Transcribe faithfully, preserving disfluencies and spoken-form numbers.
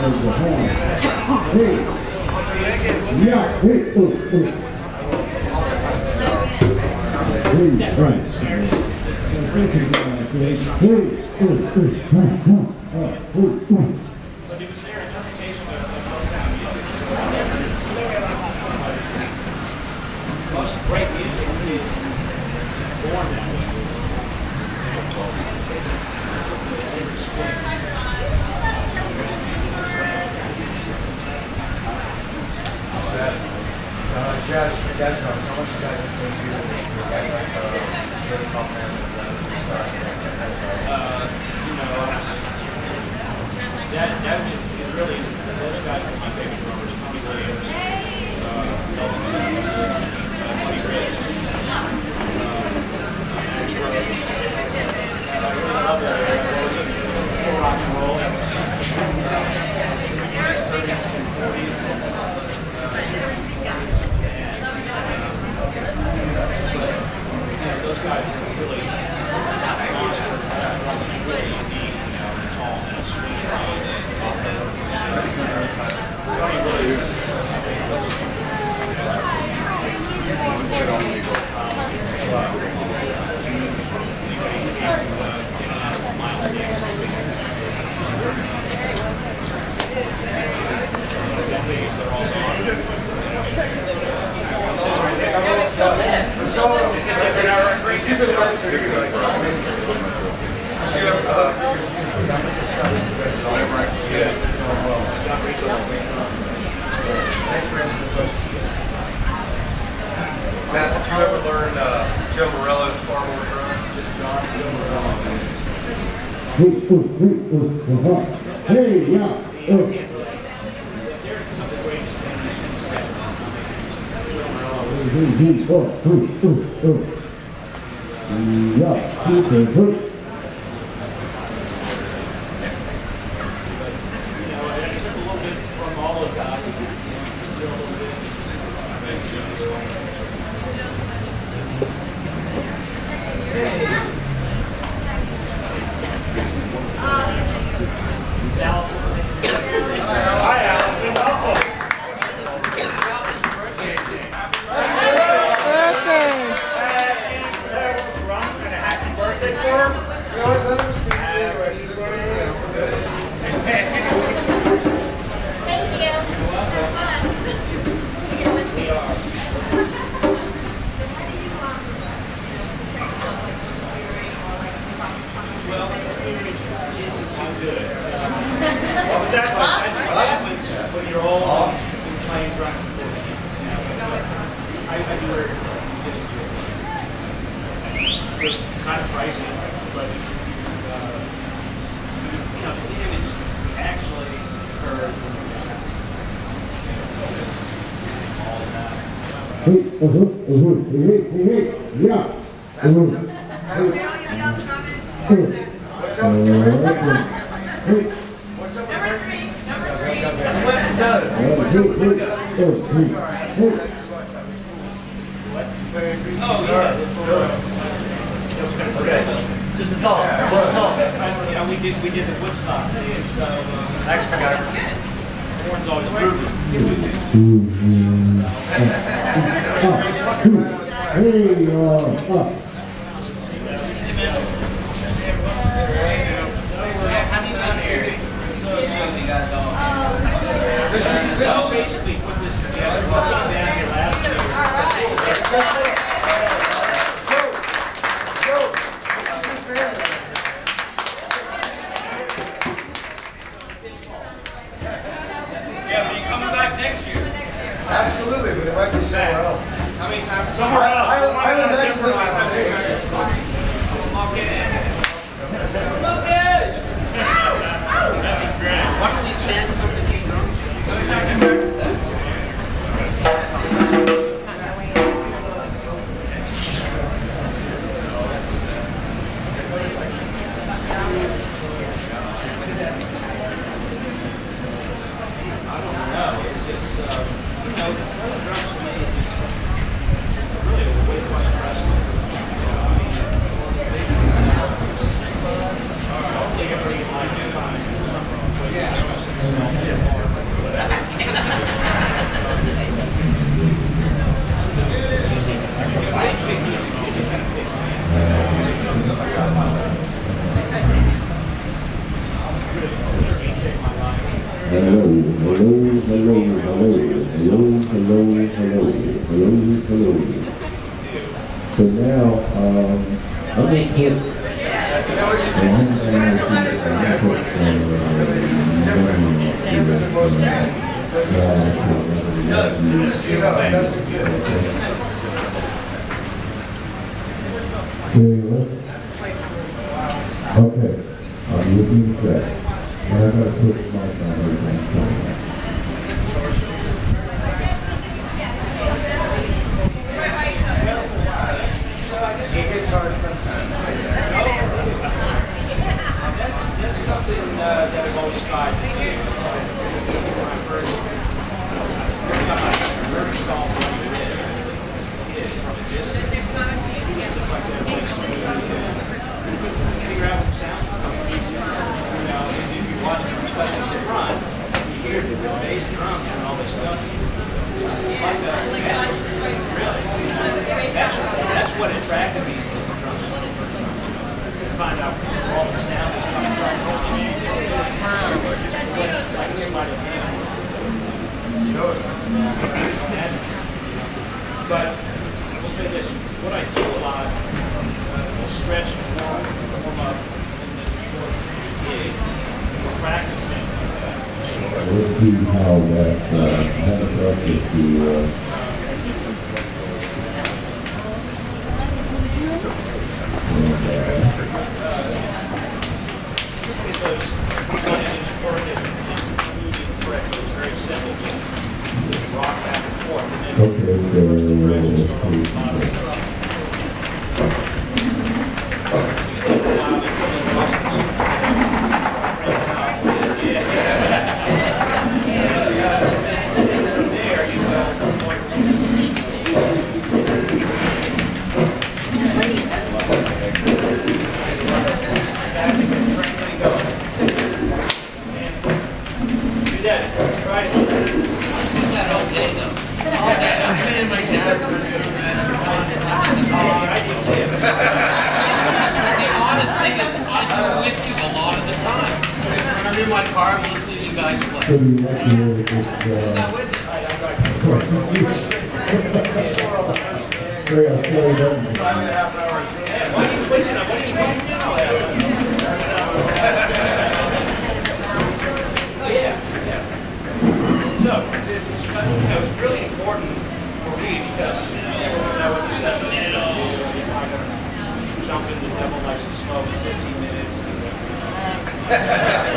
Matt, did you ever learn uh, Joe Morello's Far More Drums? Hey, yeah. Uh. Yeah, hello, hello, hello, hello, hello, hello, hello, hello. So now, um, Thank you. okay, I'm looking at that. And I'm going to put my camera. That's something uh, that I've always tried to do. When I first got my very solid kid from a distance, just like that, like smooth and figure out what the sound is. You know, if you watch it, especially in the front, you hear the bass drums and all this stuff. It's, it's like a magic, really. That's, that's what attracted me to the drums. Find out where all the sound is coming from. Like somebody but I will say this, what I do a lot uh, is stretch and warm, warm up and then short gig, practice things like that. We'll see how that uh, has up if you uh, okay, so in my car, I'm listening to you guys play. So you actually just, uh, Ray, I'll tell you that. Why are you twitching up? What are you doing now? Oh, yeah, yeah. So, it's, it's, you know, it's really important for me because you never know what your session is going to do. You're not going to jump in the devil likes to smoke in fifteen minutes.